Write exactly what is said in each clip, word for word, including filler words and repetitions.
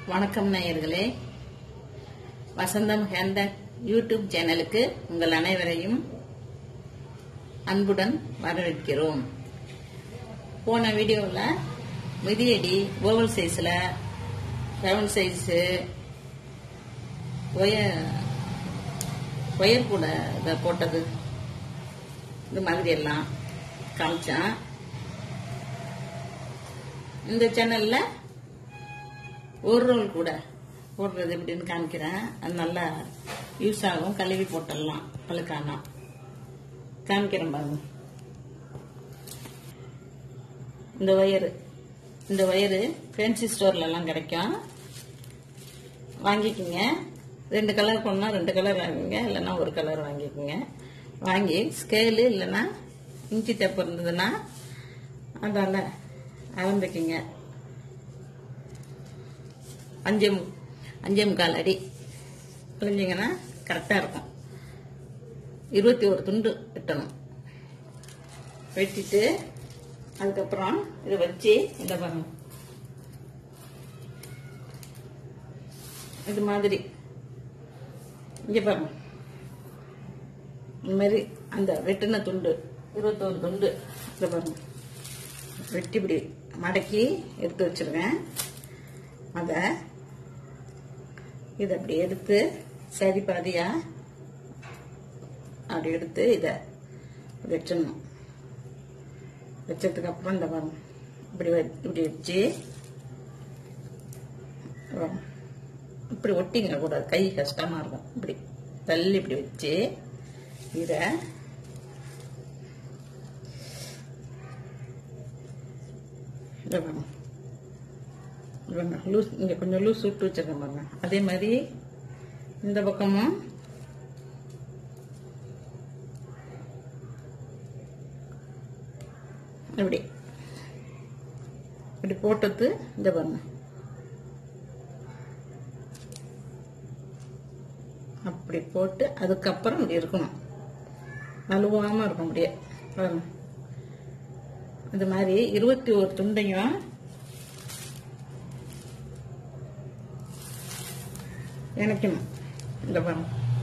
வணக்கம் நேயர்களே, வசந்தம் handbag YouTube சேனலுக்கு உங்கள் அனைவரையும் அன்புடன் வரவேற்கிறோம். போன வீடியோவில் மிதியடி ஓவல் சைஸில் ரவுண்ட் சைஸு ஒயர் ஒயர் கூட இதை போட்டது இந்த மாதிரி எல்லாம் காமிச்சேன். இந்த சேனல்ல ஒரு ரோல் கூட போடுறது எப்படின்னு காமிக்கிறேன். அது நல்லா யூஸ் ஆகும். கழுவி போட்டுடலாம் பழுக்கானா. காமிக்கிறேன் பாருங்க. இந்த ஒயரு இந்த ஒயரு ஃபேன்சி ஸ்டோர்ல எல்லாம் கிடைக்கும். வாங்கிக்கோங்க. ரெண்டு கலர் போனா ரெண்டு கலர் வாங்கிக்கோங்க, இல்லைன்னா ஒரு கலர் வாங்கிக்கோங்க. வாங்கி ஸ்கேலு இல்லைன்னா இன்ச்சி டேப் இருந்ததுன்னா அதால அளந்துக்குங்க. அஞ்சு அஞ்சே முக்கால் அடி புரிஞ்சிங்கன்னா கரெக்டாக இருக்கும். இருபத்தி ஒரு துண்டு வெட்டணும். வெட்டிட்டு அதுக்கப்புறம் இதை வச்சு இந்த பாருங்க, இது மாதிரி இங்கே பாருங்க, இந்த மாதிரி அந்த வெட்டின துண்டு இருபத்தோரு துண்டு இதை பாருங்க வெட்டி இப்படி மடக்கி எடுத்து வச்சிருக்கேன். அதை இதை அப்படி எடுத்து சரி பாதியா அப்படி எடுத்து இதை வச்சிடணும். வச்சதுக்கு அப்புறம் இந்த பாருங்க இப்படி இப்படி வச்சு இப்படி ஒட்டிங்க கூடாது, கை கஷ்டமா இருக்கும். இப்படி தள்ளி இப்படி வச்சு இதை லூஸ் இங்க கொஞ்சம் லூஸ் விட்டு வச்சிருக்கேன் பாருங்க. அதே மாதிரி இந்த பக்கமும் இப்படி இப்படி போட்டது இந்த பாருங்க, அப்படி போட்டு அதுக்கப்புறம் இப்படி இருக்கணும். நழுவாம இருக்கும் அப்படியே பாருங்க. இது மாதிரி இருபத்தி ஒரு துண்டையும் இணைக்கணும். இந்த பாருங்க,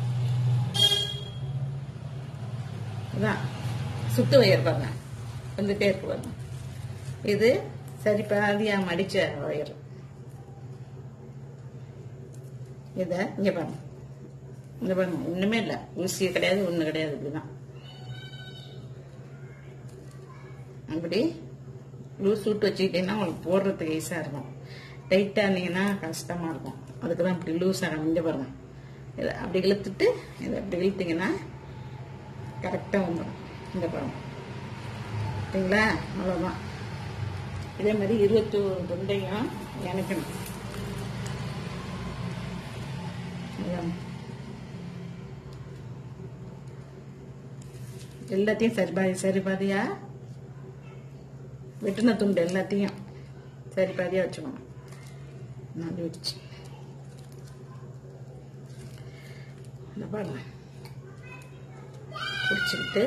இதான் சுத்து வயர் பாருங்க, வந்துட்டே இருக்கு பாருங்க. இது சரி பாதியா மடிச்ச வயர். இத இங்க பாருங்க, இந்த பாருங்க ஒண்ணுமே இல்லை, ஊசி கிடையாது, ஒண்ணு கிடையாது. இப்படிதான் அப்படி லூஸ் விட்டு வச்சுக்கிட்டீங்கன்னா உங்களுக்கு போடுறதுக்கு ஈஸியா இருக்கும். டைட்டா இருந்தீங்கன்னா கஷ்டமா இருக்கும். அதுக்குதான் இப்படி லூஸ் ஆகணும். இங்க பாருங்க, இதை அப்படி இழுத்துட்டு இதை அப்படி இழுத்தீங்கன்னா கரெக்டா வந்துடும். இந்த பாருங்க, சரிங்களா? அவ்வளவுதான். இதே மாதிரி இருபத்தி ஒரு துண்டையும் இணைக்கணும். எல்லாத்தையும் சரி பாதி சரி பாதியா வெட்டின துண்டு எல்லாத்தையும் சரி பாதியா வச்சுக்கணும். நான் வச்சு இந்த பாருங்க பிடிச்சிக்கிட்டு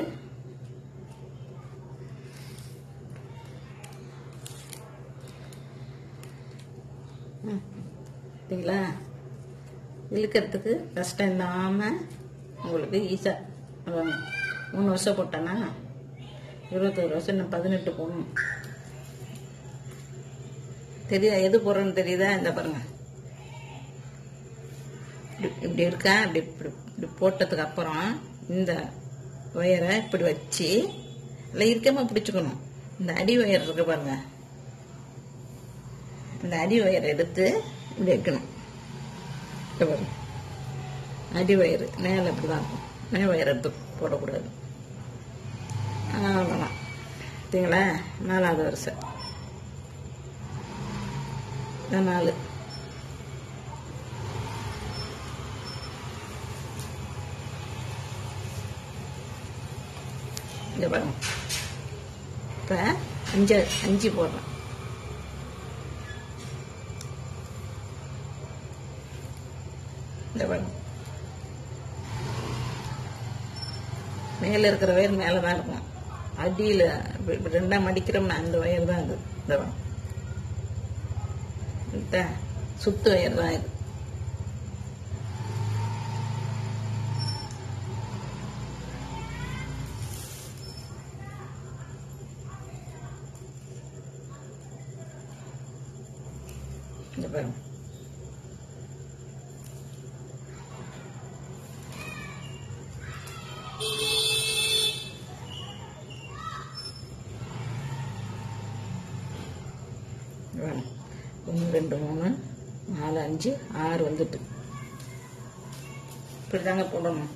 சரிங்களா? இழுக்கிறதுக்கு கஷ்டம் இல்லாம உங்களுக்கு ஈஸா. மூணு வருஷம் போட்டேன்னா இருபத்தோரு வருஷம் இன்னும் பதினெட்டு போடணும். தெரியுதா எது போடுறோன்னு தெரியுதா? இந்த பாருங்க இப்படி இருக்கா. இப்படி இப்படி இப்படி போட்டதுக்கு அப்புறம் இந்த ஒயரை இப்படி வச்சு இல்லை இருக்கமா பிடிச்சுக்கணும். இந்த அடி ஒயர் இருக்கு பாருங்க, இந்த அடி ஒயரை எடுத்து இப்படி வைக்கணும். பாருங்க, அடி ஒயர் மேலே இப்படிதான் இருக்கும். மே ஒயர் எடுத்து போடக்கூடாது. அவ்வளோதான். சரிங்களா? நாலாவது வருஷம் நாலு இந்த பாருங்க. இப்ப அஞ்சு அஞ்சு போடுறோம். இந்த பாருங்க, மேல இருக்கிற வயர் மேலதான் இருக்கும். அடியில ரெண்டா மடிக்கிறோம்னா அந்த வயர் தான் அது. இந்த பாருங்க, சுத்து ஒயர் தான் இது. இந்த பாருங்க. ஒன்று ரெண்டு மூணு நாலு அஞ்சு ஆறு வந்துட்டு இப்படி தாங்க போடணும்.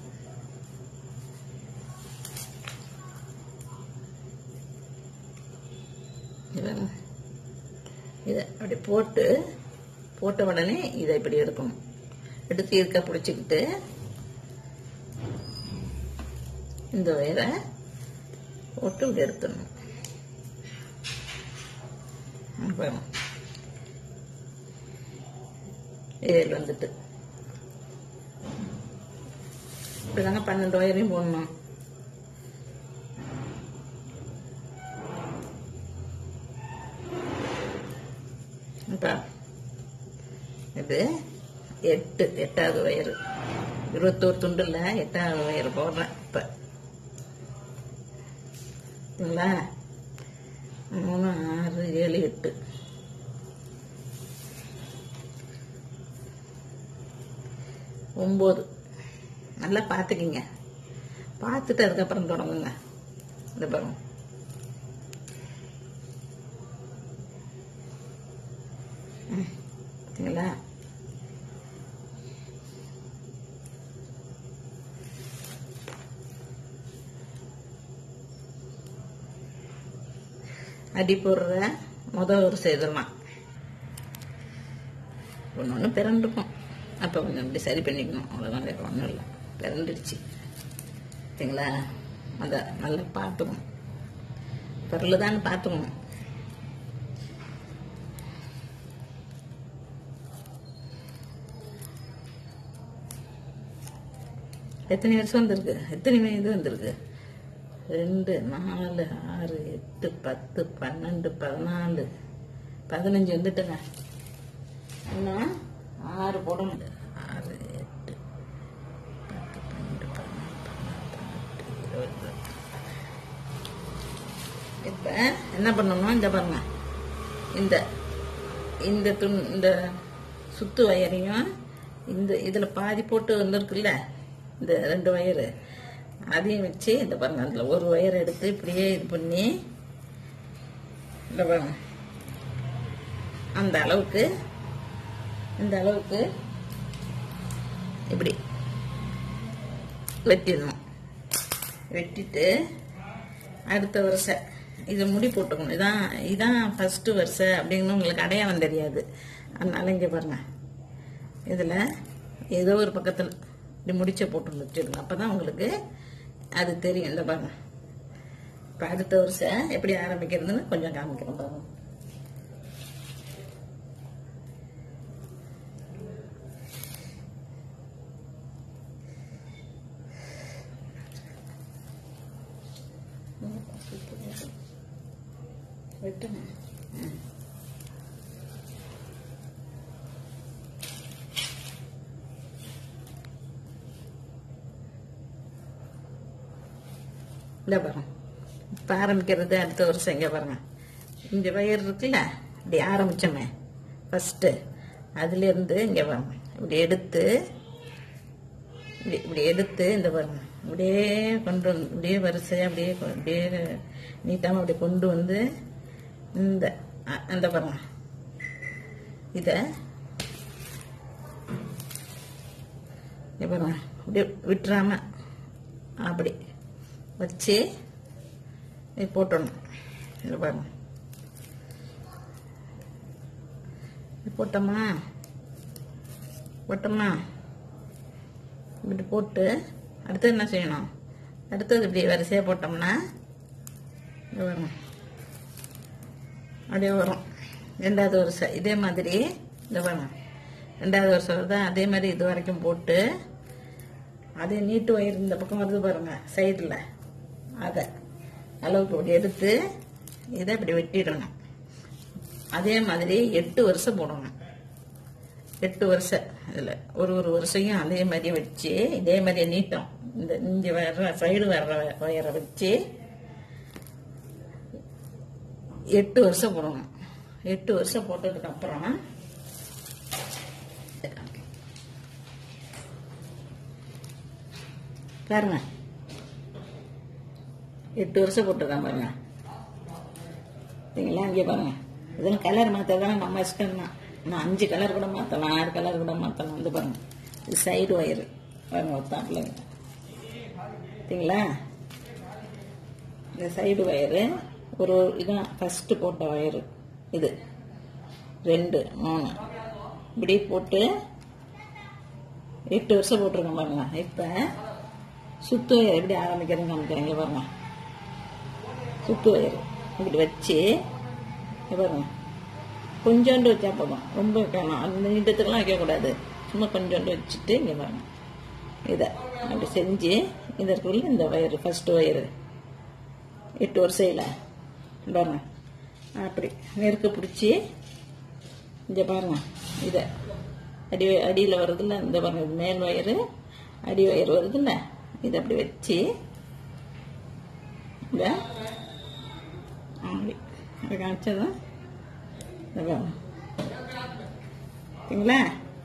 இதை அப்படி போட்டு போட்ட உடனே இதை இப்படி எடுக்கணும். எடுத்து இருக்க பிடிச்சிக்கிட்டு இந்த வயரை போட்டு இப்படி எடுத்துடணும். ஏழு வந்துட்டு இப்படிதாங்க பன்னெண்டு வயரையும் போடணும். இது எட்டு எட்டாவது வயறு இருபத்தோரு துண்டுல எட்டாவது வயறு போடுறேன். இப்ப மூணு ஆறு ஏழு எட்டு ஒன்பது. நல்லா பார்த்துக்கிங்க. பார்த்துட்டு அதுக்கப்புறம் தொடங்குங்க. இந்த பாருங்க. பார்த்தீங்களா? அடி போடுற முதல் ஒரு செய்தலாம் ஒன்று ஒன்று பிறண்டுக்கும். அப்போ கொஞ்சம் அப்படி சரி பண்ணிக்கணும். அவ்வளோதான், வேறு ஒன்றும் இல்லை. பிறண்டுடுச்சு சரிங்களா? அதை நல்லா பார்த்துக்கணும். பிறலுதான்னு பார்த்துக்கணும். எத்தனை வருஷம் வந்திருக்கு? எத்தனை இது வந்திருக்கு? ரெண்டு நாலு ஆறு எட்டு பத்து பன்னெண்டு பதினாலு பதினஞ்சு வந்துட்டுங்க. இன்னும் ஆறு போடணும். ஆறு எட்டு பத்து பன்னெண்டு பதினாலு பதினாறு இருபது. இப்ப என்ன பண்ணணும்? இந்த பாருங்க, இந்த இந்த துண் இந்த சுத்து வயரையும் இந்த இதுல பாதி போட்டு வந்துருக்குல்ல, இந்த ரெண்டு வயரு அதையும் வச்சு இந்த பாருங்க, அதுல ஒரு வயர் எடுத்து இப்படியே இது பண்ணி இந்த பாருங்க அந்த அளவுக்கு இந்த அளவுக்கு இப்படி வெட்டிடணும். வெட்டிட்டு அடுத்த வருஷம் இது முடி போட்டுக்கணும். இதான் இதான் ஃபர்ஸ்ட் வருஷம் அப்படின்னு உங்களுக்கு அடையாளம் தெரியாது. அதனால இங்கே பாருங்க, இதில் ஏதோ ஒரு பக்கத்தில் இப்படி முடிச்ச போட்டு வச்சுருங்க. அப்போ தான் உங்களுக்கு அது தெரியும். இந்த பாருங்க, இப்போ அடுத்த வருஷம் எப்படி ஆரம்பிக்கிறதுன்னு கொஞ்சம் காமிக்கிறோம் பாருங்க. வெட்டுங்க. இல்லை பாருங்க, இப்போ ஆரம்பிக்கிறது அடுத்த வருஷம். இங்கே பாருங்க, இங்கே வயர் இருக்குல்ல, இப்படி ஆரம்பிச்சோமே ஃபஸ்ட்டு, அதுலேருந்து இங்கே பாருங்க இப்படி எடுத்து இப்படி இப்படி எடுத்து இந்த பாருங்க இப்படியே கொண்டு வந்து இப்படியே வரிசையாக அப்படியே அப்படியே நீட்டாமல் அப்படி கொண்டு வந்து இந்த அந்த பாருங்க இதை பாருங்க அப்படியே விட்டுறாம அப்படி வச்சு போட்டணும். இது பாருங்க, போட்டோமா போட்டோமா இப்படி போட்டு அடுத்தது என்ன செய்யணும்? அடுத்தது இப்படி வரிசையாக போட்டோம்னா வரும், அப்படியே வரும். ரெண்டாவது வருஷம் இதே மாதிரி இந்த பாருங்க, ரெண்டாவது வருஷம் வருது. அதே மாதிரி இது வரைக்கும் போட்டு அதே நீட்டு வயிறு இந்த பக்கம் வருது பாருங்க சைடில், அதை அளவுக்கு இப்படி எடுத்து இதை இப்படி வெட்டிடணும். அதே மாதிரி எட்டு வருஷம் போடணும். எட்டு வருஷம் இதில் ஒரு ஒரு வருஷையும் அதே மாதிரியே வச்சு இதே மாதிரியே நீட்டம் இந்த இங்கே வர்ற சைடு வர்ற வயரை வச்சு எட்டு வருஷம் போடணும். எட்டு வருஷம் போட்டதுக்கு அப்புறம் பாருங்க, எட்டு வருஷம் போட்டிருக்கான் பாருங்க. சரிங்களா? இங்கே பாருங்க, இதெல்லாம் கலர் மாற்றதான் நம்ம இஷ்டம் தான். நான் அஞ்சு கலர் கூட மாற்றலாம், ஆறு கலர் கூட மாற்றலாம். வந்து பாருங்க, இது சைடு ஒயரு பாருங்க ஒருத்தாப்புல. சரிங்களா? இந்த சைடு ஒயரு ஒரு இதான் ஃபர்ஸ்ட் போட்ட ஒயரு. இது ரெண்டு மூணு இப்படி போட்டு எட்டு வருஷம் போட்டிருக்கேன் பாருங்க. இப்போ சுத்து ஒயர் எப்படி ஆரம்பிக்கிறதுன்னு காமிக்கிறேங்க பாருங்க. சுத்து ஒயர் இப்படி வச்சு பாருங்க, கொஞ்சோண்டு வச்சா போதும், ரொம்ப வைக்கணும். அந்த நீட்டத்துக்கெல்லாம் வைக்கக்கூடாது, சும்மா கொஞ்சோண்டு வச்சுட்டு இங்கே பாருங்க, இதை அப்படி செஞ்சு இதற்குள்ள இந்த ஒயரு ஃபர்ஸ்ட் ஒயரு எட்டு வருஷம் இல்லை பாருங்க, அப்படி நெருக்க பிடிச்சி இங்கே பாருங்க, இதை அடி அடியில் வருதுல்ல, இந்த பாருங்க, இது மேல் வயரு அடி வயர் வருதுல்ல, இதை அப்படி வச்சு இந்த அப்படி அதை காமிச்சதும் இந்த பாருங்க. சரிங்களா?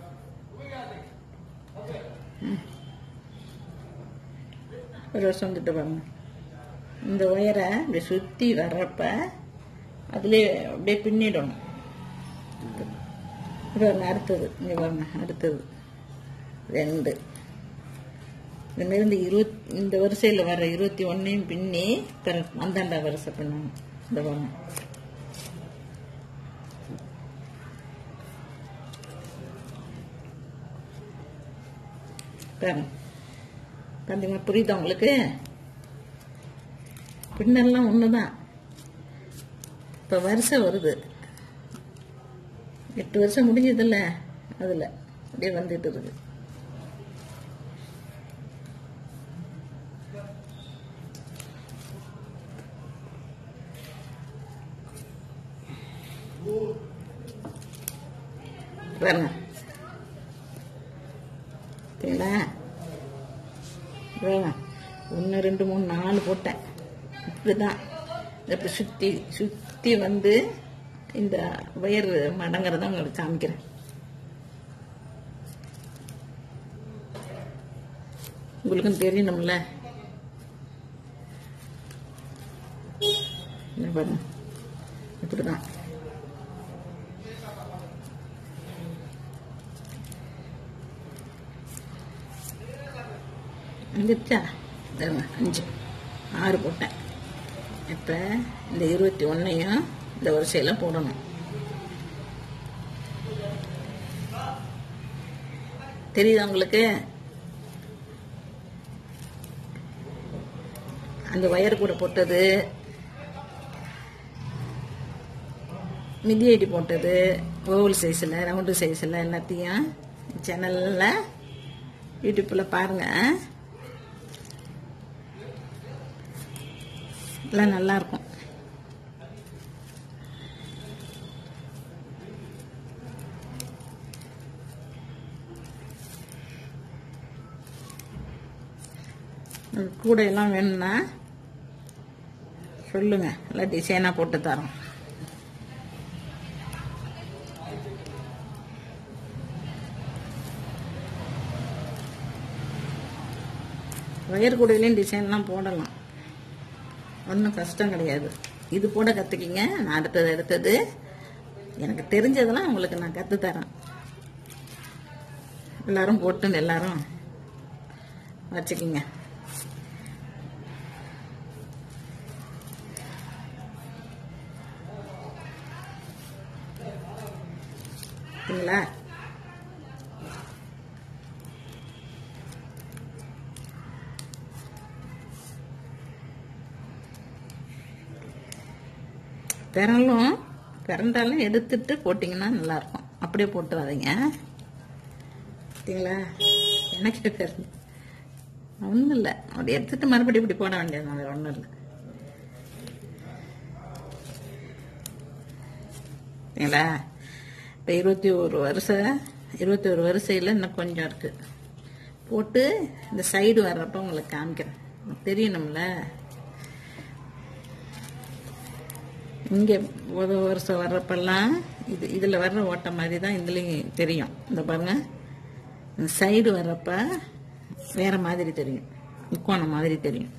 ஒரு வருஷம் வந்துட்டு பாருங்க, இந்த ஒயரை இப்படி சுற்றி வர்றப்ப அதுலேயே அப்படியே பின்னிடணும். பாருங்க, அடுத்தது இங்கே பாருங்க, அடுத்தது ரெண்டு இந்த மாரி இந்த இருபத் இந்த வரிசையில் வர இருபத்தி ஒன்னையும் பின்னி பிற அந்தாண்டா வரிசை பின்னணும். இந்த பாருங்க, பாருங்க, பார்த்தீங்களா? புரியுதா உங்களுக்கு? பின்னெல்லாம் ஒன்று தான். இப்போ வருஷம் வருது, எட்டு வருஷம் முடிஞ்சதில்ல, அதில் அப்படியே வந்துட்டு இருக்கு. பாருங்க, சரிங்களா? ஒன்று ரெண்டு மூணு நாலு போட்டேன். இப்படிதான் இப்படி சுற்றி சுற்றி வந்து இந்த வயர் மடங்கிறத உங்களுக்கு காமிக்கிறேன். உங்களுக்கும் தெரியணும்ல. பாருங்க, இப்படிதான் வந்துச்சா? அஞ்சு ஆறு போட்டேன். இப்போ இந்த இருபத்தி ஒன்னையும் இந்த வரிசையில் போடணும். தெரியுதா உங்களுக்கு? அந்த வயர் கூட போட்டது, மிதி ஐடி போட்டது, ஓவல் சைஸில் ரவுண்டு சைஸில் எல்லாத்தையும் சேனலில் யூடியூப்பில் பாருங்கள், எல்லாம் நல்லாயிருக்கும். கூட எல்லாம் வேணும்னா சொல்லுங்க, எல்லாம் டிசைனாக போட்டு தரோம். வயர் கூடையிலையும் டிசைன்லாம் போடலாம், ஒன்றும் கஷ்டம் கிடையாது. இது போட கற்றுக்கிங்க. நான் அடுத்தது அடுத்தது எனக்கு தெரிஞ்சதெல்லாம் உங்களுக்கு நான் கற்றுத்தரேன். எல்லாரும் போட்டு எல்லாரும் வச்சுக்கிங்க. சரிங்களா? பிறலும் பிறண்டாலும் எடுத்துட்டு போட்டிங்கன்னா நல்லாயிருக்கும். அப்படியே போட்டு வாதீங்க. பார்த்தீங்களா? எனக்கு பிறந்து ஒன்றும் இல்லை, அப்படி எடுத்துட்டு மறுபடியும் இப்படி போட வேண்டியது, அது ஒன்றும் இல்லை. சரிங்களா? இப்போ இருபத்தி ஒரு வருஷம் இருபத்தி ஒரு வரிசையில் இன்னும் கொஞ்சம் இருக்கு. போட்டு இந்த சைடு வர்றப்ப உங்களுக்கு காமிக்கிறேன், தெரியணும்ல. இங்கே ஒரு வருஷம் வர்றப்பெல்லாம் இது இதில் வர்ற ஓட்ட மாதிரி தான் இதுலேயும் தெரியும். இந்த பாருங்க, இந்த சைடு வர்றப்ப வேற மாதிரி தெரியும், முக்கோணம் மாதிரி தெரியும்.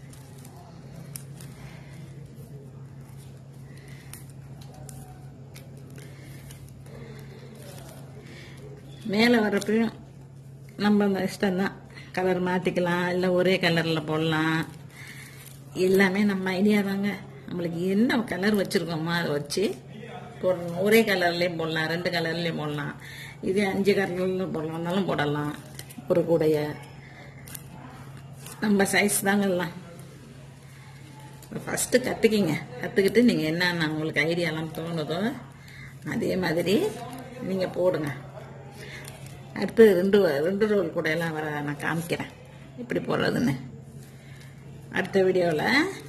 மேலே வர்றப்பையும் நம்ம அந்த இஷ்டம்தான், கலர் மாற்றிக்கலாம், இல்லை ஒரே கலரில் போடலாம். எல்லாமே நம்ம ஐடியா தாங்க. நம்மளுக்கு என்ன கலர் வச்சுருக்கோமோ அதை வச்சு போடணும். ஒரே கலர்லேயும் போடலாம், ரெண்டு கலர்லேயும் போடலாம், இதே அஞ்சு கலர்லேயும் போடலாம்னாலும் போடலாம். ஒரு கூடைய நம்ம சைஸ் தாங்க எல்லாம். ஃபஸ்ட்டு கற்றுக்கிங்க. கற்றுக்கிட்டு நீங்கள் என்னென்ன உங்களுக்கு ஐடியாலாம் தோணுதோ அதே மாதிரி நீங்கள் போடுங்க. அடுத்து ரெண்டு ரெண்டு ரோல் கூடையெல்லாம் வர நான் காமிக்கிறேன் எப்படி போடுறதுன்னு அடுத்த வீடியோவில்.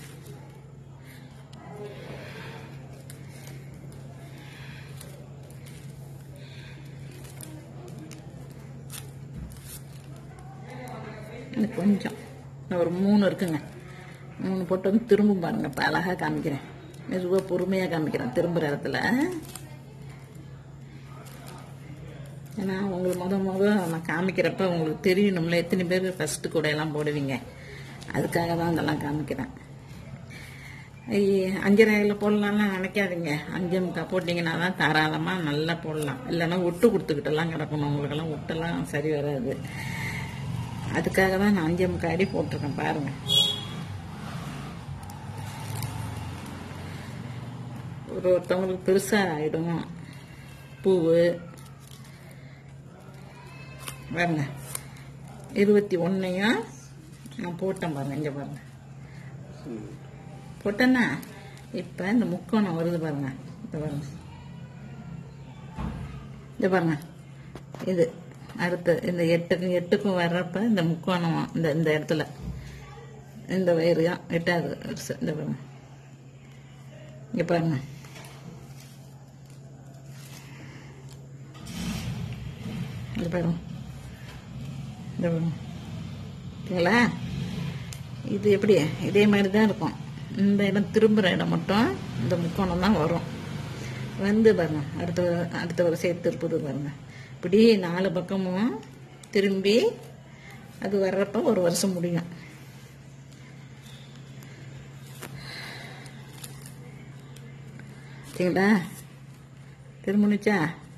எனக்கு கொஞ்சம் ஒரு மூணு இருக்குங்க, மூணு போட்டு வந்து திரும்ப பாருங்க. இப்போ அழகாக காமிக்கிறேன், மெதுவாக பொறுமையாக காமிக்கிறேன் திரும்புகிற இடத்துல. ஏன்னா உங்களுக்கு முத முத நான் காமிக்கிறப்ப உங்களுக்கு தெரியணும்ல எத்தனை பேர் ஃபஸ்ட்டு கூட எல்லாம் போடுவீங்க, அதுக்காக தான் இதெல்லாம் காமிக்கிறேன். அஞ்சரையில் போடலாம்லாம் நினைக்காதீங்க. அஞ்சு முக்கால் போட்டிங்கன்னா தான் தாராளமாக நல்லா போடலாம். இல்லைன்னா ஒட்டு கொடுத்துக்கிட்டெல்லாம் கிடக்கணும், உங்களுக்கெல்லாம் ஒட்டெல்லாம் சரி வராது. அதுக்காக தான் நான் அஞ்சே முக்கால் அடி போட்டிருக்கேன் பாருங்க. ஒரு ஒருத்தவங்களுக்கு பெருசாக ஆகிடும் பூவு பாருங்க. இருபத்தி ஒன்றையும் நான் போட்டேன் பாருங்க. இங்கே பாருங்க போட்டேன்னா இப்போ இந்த முக்கோணம் வருது பாருங்க. இந்த பாருங்க, இந்த பாருங்க, இது அடுத்து இந்த எட்டுக்கும் எட்டுக்கும் வர்றப்ப இந்த முக்கோணம் இந்த இந்த இடத்துல இந்த வயிறு தான் எட்டாவது. இந்த பாருங்க, இங்கே பாருங்க, இங்கே பாருங்க, இந்த பாருங்க, ஓகேங்களா? இது எப்படி இதே மாதிரி தான் இருக்கும். இந்த இடம் திரும்புகிற இடம் மட்டும் இந்த முக்கோணம் தான் வரும். வந்து பாருங்க அடுத்த அடுத்த வரிசையை திருப்புது பாருங்க. இப்படி நாலு பக்கமும் திரும்பி அது வர்றப்ப ஒரு வருஷம் முடியும். சரிங்களா? திரும்பிச்சா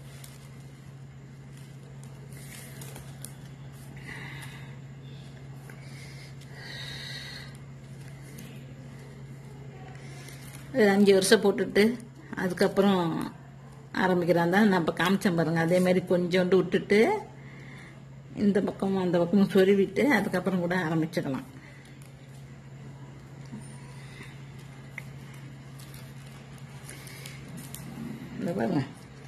அஞ்சு வருஷம் போட்டுட்டு அதுக்கப்புறம் ஆரம்பிக்கிறான் தான் நான் இப்போ காமிச்சேன் பாருங்க. அதே மாதிரி கொஞ்சோண்டு விட்டுட்டு இந்த பக்கமும் அந்த பக்கமும் சொருவிட்டு அதுக்கப்புறம் கூட ஆரம்பிச்சுக்கலாம். இந்த பாருங்க,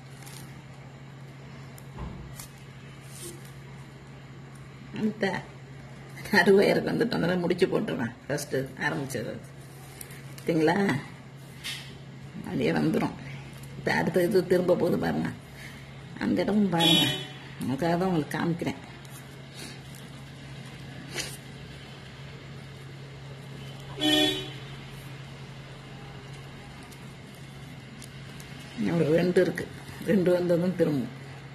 அடுத்த அறுபதாயிரம் வந்துட்டு வந்தாலும் முடிச்சு போட்டுருவேன். ஃபர்ஸ்ட் ஆரம்பிச்சது சரிங்களா? அப்படியே வந்துடும். இப்போ அடுத்த இது திரும்ப போகுது பாருங்க. அந்த இடமும் பாருங்க, அதுக்காக தான் உங்களுக்கு காமிக்கிறேன். ஒரு ரெண்டு இருக்கு, ரெண்டு வந்ததும் திரும்பும்.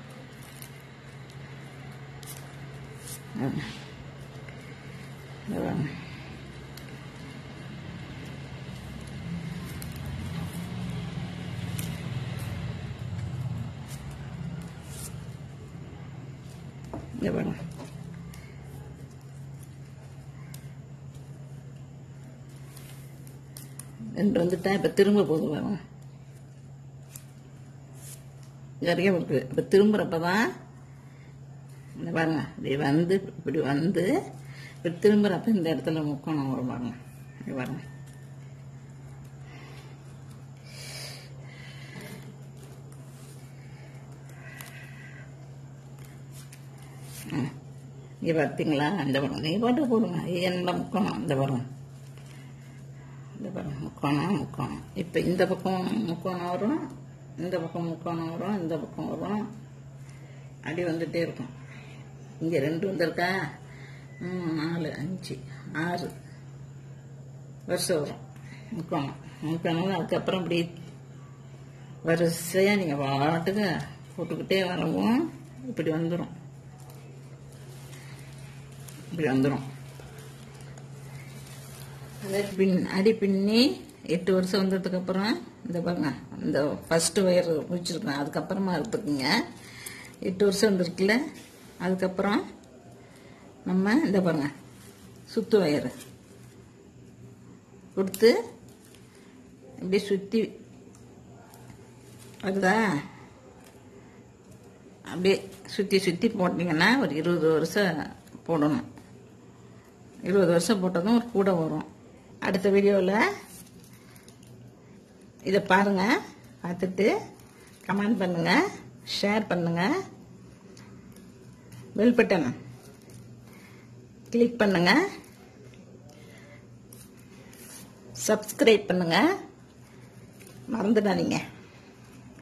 இங்க பாருங்க, ரெண்டு வந்துட்டா இப்ப திரும்ப போகுது பாருங்க. நிறைய இருக்கு. இப்ப திரும்புறப்பதான் இந்த பாருங்க, இப்படி வந்து இப்படி வந்து இப்படி திரும்புறப்ப இந்த இடத்துல முக்கோணம் வரும் பாருங்க. இங்க பாருங்க, இங்க பார்த்தீங்களா? இந்த பாருங்க, நீ பாட்டு போடுங்க. என்ன முக்கோணம் இந்த பாருங்க, இந்த பாருங்க முக்கோணம் முக்கோணம். இப்ப இந்த பக்கம் முக்கோணம் வரும், இந்த பக்கம் முக்கோணம் வரும், இந்த பக்கம் வரும், அடி வந்துட்டே இருக்கும். இங்கே ரெண்டு வந்திருக்கா, மூணு நாலு அஞ்சு ஆறு வருஷம் வரும் முக்கணும். முக்கணும் அதுக்கப்புறம் இப்படி வரிசையாக நீங்கள் பாட்டுக்கு போட்டுக்கிட்டே வரவும் இப்படி வந்துடும், இப்படி வந்துடும். அதை பின் அடி பின்னி எட்டு வருஷம் வந்ததுக்கப்புறம் இந்த பாருங்க, இந்த ஃபஸ்ட்டு ஒயர் முடிச்சிருக்கேன், அதுக்கப்புறமா எடுத்துக்குங்க. எட்டு வருஷம் வந்துருக்குல்ல, அதுக்கப்புறம் நம்ம இந்த பாருங்க சுத்து ஒயர் கொடுத்து இப்படி சுற்றி வருதா, அப்படியே சுற்றி சுற்றி போட்டிங்கன்னா ஒரு இருபது வருஷம் போடணும். இருபது வருஷம் போட்டதும் ஒரு கூட வரும். அடுத்த வீடியோவில் இதை பாருங்கள், பார்த்துட்டு கமெண்ட் பண்ணுங்கள், ஷேர் பண்ணுங்கள், பெல் பட்டன் கிளிக் பண்ணுங்கள், சப்ஸ்கிரைப் பண்ணுங்கள், மறந்துடாதீங்க.